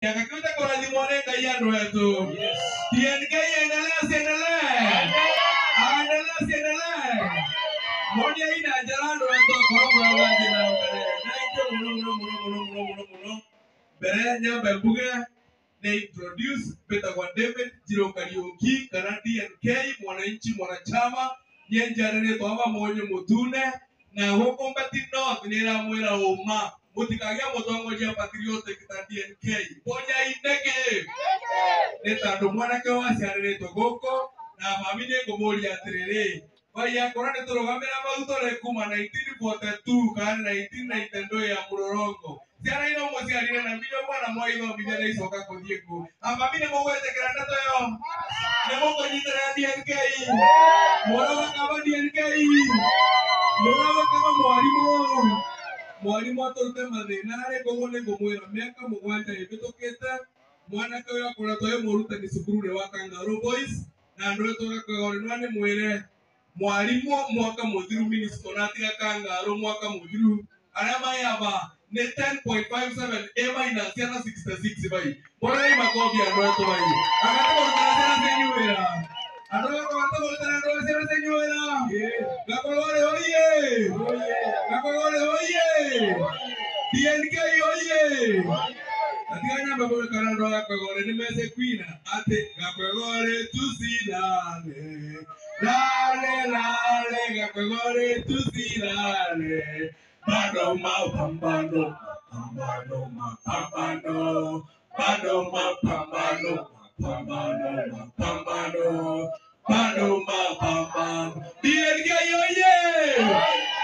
Akakuta kwa limone kaya ndo yetu. TNK endelea. Moja ina jalando yetu kwa wanje na mbele. Muno. Berenya bebuga na introduce Peter kwa David Jiro Kariuki kana TNK mwananchi mwanachama nyenjarene kwa mwenye mutune na huko mbati north nira mwera uma mutikagia mutongoria patriotic ta TNK ponya indege neta ndo mwana ke waciarire togoko na mami ne ngomoria atiriri vaya korane turogamira mautore kuma 1942 kana 1992 ya murorongo ciara ino muciarire na mbio mwana moigo mbia na icoka kuthiku mami ne mugwete kiranda toyo ne mukonyitira TNK mwana kama TNK mwana kama mwalimu atorute mathina ari kogone ngomwira miaka mugwanja ibitokete mwana kayo akora toyo murutani cukuru wa Kangaroo Boys na ndo tugakora nwane mwire mwalimu mwaka muthiru ministonati ya Kangaroo mwaka muthiru arama yaba ne 10.57 A- yana 66 bai mwana makobi ando to bai akatoko tana senyuera adoro ko tana ndo senyuera gakogore oye TNK oye atiganya babole kanando gakogore ni meze kwina ate gakogore tusilale lale gakogore tusilale bado mapambano TNK oye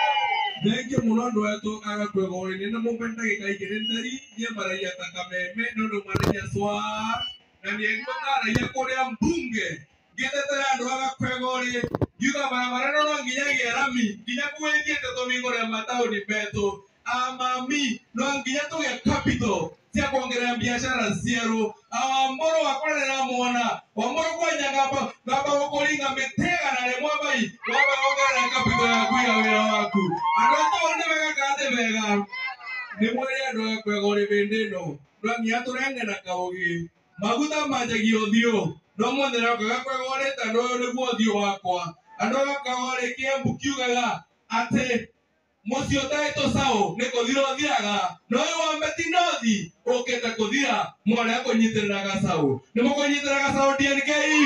Nenge munondo wetu agakwegore ni na mupenda gikaigire ndari ye maraia takameme nondo maraia swa na ni ngotara ya korea mbunge getete andu agakwegore yuga barabara no nginya gerami nginya kuwethie tomingo ya matauni beto amami no nginya tuge capital cia kuongerera biashara zero awamboro wakorera mwana wamboro kwanya ngaba gukuringa mitega na lemwa bai waba ongerera capital ya kuiga wira waku andu ne wega kate wega ni mwere andu kwegore bendeno no nginya turenge na kaugi maguta manjagio thio no mwendera kwegore tando ni guothio wakwa andu akagore kiambu kiugaga ate Musio taito sao neko thiro thiaga no yo ambeti nothi oketa kuthira mwana akonyitirira gasao ni mukonyitira gasao TNK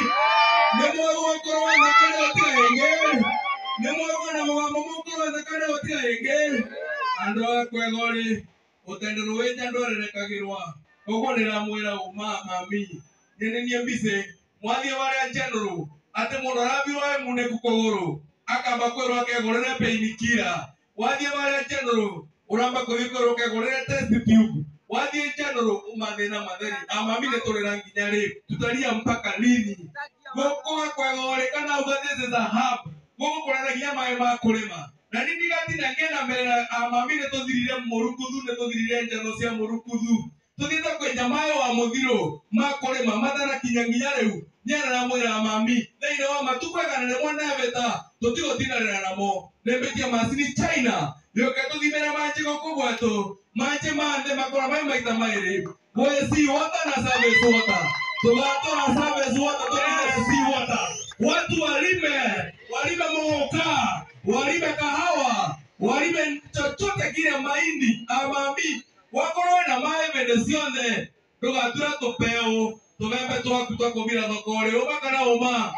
ni mwo korwa na kale otienge ni mwo na mwa korwa na kale otienge ando kwegori otendero weja ndorere kagirwa ogonera mwera uma mami nene ni mbise mwathie wale general ate mundu arabirwa mune kukogoro akamba kwerwa kegorere peinikira wathie wale general uramba kuvikoroke gorere test tube wathie general umathina matheri amami ne torera nginya ri tutaria mpaka lini goko kwegore kana ugatheze the hub goko kuranagia mai ma kurima na nindi gatina ngena mbere amami ne tothirire murukuthu ne tothirire njano cia murukuthu tuthita kwenja mayo wa muthiro ma kurima mathara kinya nginya riu nyara na mwira amami thine wa matukwega ne mwana beta tutigo tinarira namo nembetia masini China yoke tuthimera manje gokugwato manje mande makora mai maita mairi wesi water na service water tugato na service water tunaenda si water watu walime moka walime kahawa walime chochote kile mahindi amami wakoro na mai benesione tugatura tupeo tubembe twakutwa kubira thokore ubakana uma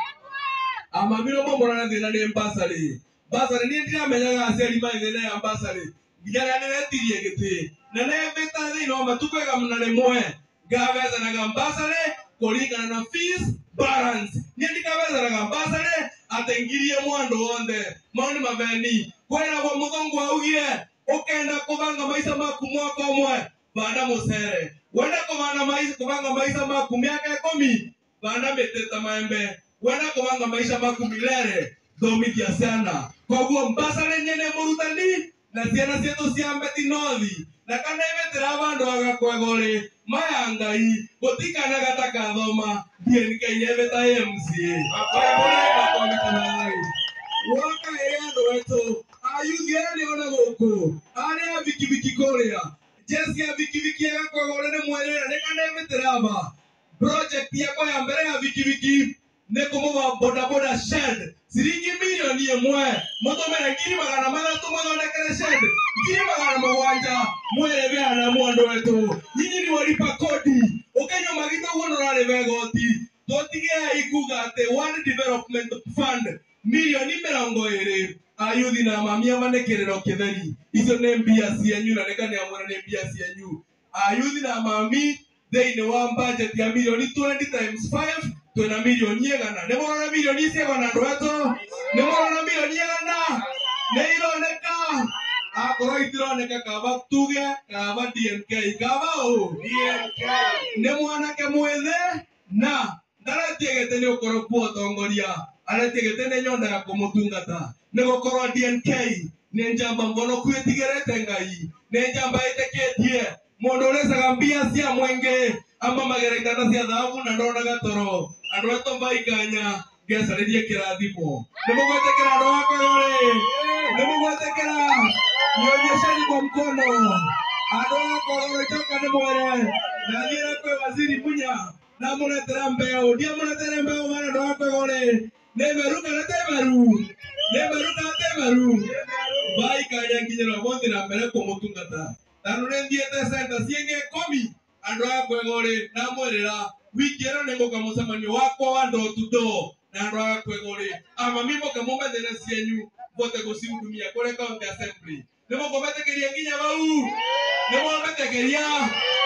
amami no momorana thina ni mbasari basari ni ndiramenyaga aceri maithene ya basari nginya nene tirie giti nene beta thina o matukwega mna rimwe ngaveza na gambasare kuringana na fees balance ni ndikaveza na gambasare atengirie mwando wonde mauni maveni kwera kwa muthongo augire ukenda kubanga maisha maku mwaka umwe banda musere wenda kubanga maisha maku miaka 10 banda meteta maembe wenda kubanga maisha maku milele thomithia ciana koguo mbasare nyene murutani na ciana cietu cia mbeti nothi na kana imetira bandu agakwegore maya ngai gutikana gataka thoma TNK yebeta MCA waka endo wetu ayuthi ani ona guku ari abikibiki kuria jesi ya vikiviki ya kwa ngorene mwelera nekane meteraba project ya kwa ya mbere ya vikiviki nekumuba bodaboda shed siringi milioni imwe mutomera ngiri magana mathatu muthondekere shed ngiri magana mugwanja mwerebe na mwondo wetu nyinyi ni walipa kodi ukenyo magito wonora rebegoti totigia ikuga ate one development fund milioni 20 ayuthi na mamia manekerero kitheri icio ne mbia cianyu na nekane amwana ne mbia cianyu ayuthi na mami thĩinĩ wa budget ya milioni 20 times 5 twina milioni igana nĩ mwana milioni igana ndweto nĩ mwana milioni igana nĩ ironeka akorwo itironeka kaba tuge kaba DNK kaba DNK nĩ mwanake mwethe na ndaratigete nĩ ũkorwo kuo tongoria aratigete nĩ nyondaga kũmũtungata nĩ gũkorwo DNK nĩ njamba mbono kwĩtigĩrĩte Ngai nĩ njamba ĩtĩkĩtie mundu urecaga mbia cia mwenge amba magerekana cia thahabu na ndonaga toro andu ato baikanya ngecarĩrie kĩrathimo nĩ mũgwetekera andũ akwa gore nĩ mũgwetekera nionyesheni kwa mkono andũ akwa gore toka nĩ mwere na thiĩra kwĩ waziri Munya na mũretera mbeo ndia mũretere mbeo bana andũ akwa gore nĩ meru kana te meru nĩ meru kana te meru baikanya nginyĩra mũthĩ na mbere kũmũtungata Tanurendiyete senta sienge komi andũ akwa gore na mwerera wiki ĩno nĩ ngoka mũcemanio wakwa wa door to door na andũ akwa gore ama mimoka mũmethene cienyu vote gũciundumia kũrĩ county assembly nĩ mũkũmetĩkĩria nginya bau nĩ mũmetekeria